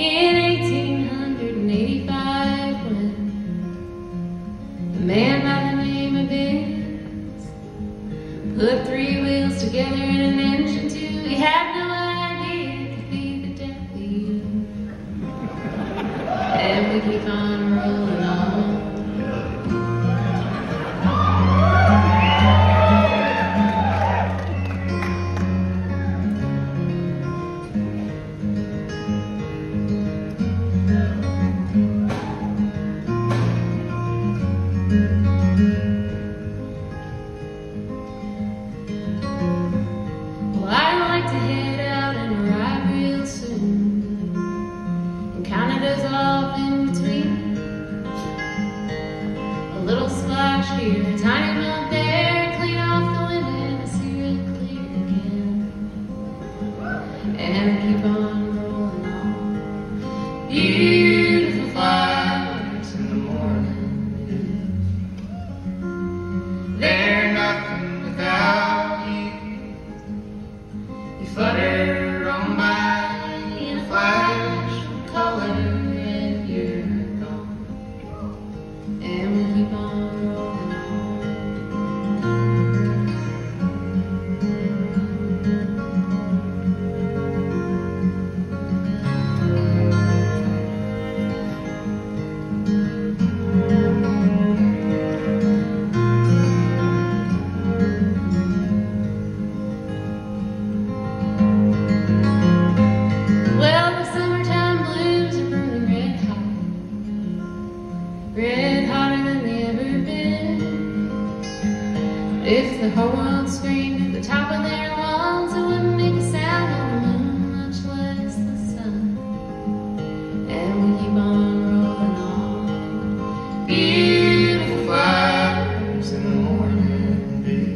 in 1885 when a man by the name of Vince put three wheels together in an engine too. He had no idea it could be the death of you. And we keep on rolling on. Well, I'd like to head out and ride real soon and Canada's off in between. A little splash here, a tiny bump there, clean off the wind and I see real clear again. And keep on rolling on. Beautiful flowers in the morning. They're nothing without you. You flutter on by in a flash of color and you're gone. And we keep on rolling on. Red hotter than they ever been. If the whole world screamed at the top of their lungs, it wouldn't make a sound on the moon, much less the sun. And we keep on rolling on. Beautiful flowers in the morning dew.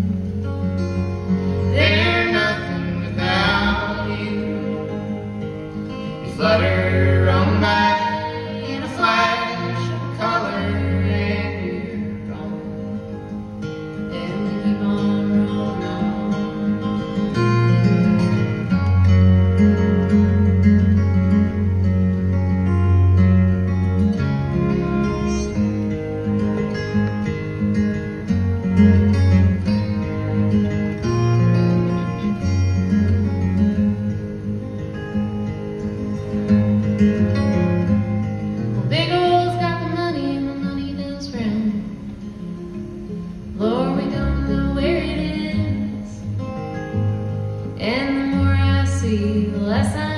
They're nothing without you. You flutter on by in a flash color and you're gone. And we keep on rolling on. Big O's got the money and the money does round. Lord, we don't know where it is. And the more I see, the less I